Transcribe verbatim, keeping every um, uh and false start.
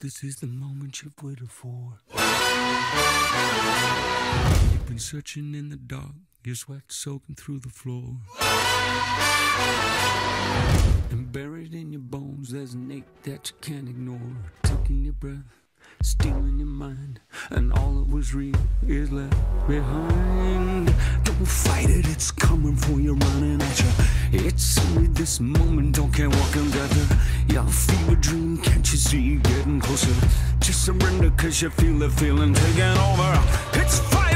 this is the moment you've waited for. You've been searching in the dark, your sweat soaking through the floor. And buried in your bones, there's an ache that you can't ignore. Taking your breath, stealing your mind, and all that was real is left behind. Don't fight it, it's coming for you, running at you. It's only this moment, don't care what can gather. Your fever dream, can't you see you getting closer? Just surrender, cause you feel the feeling taking over. It's fire!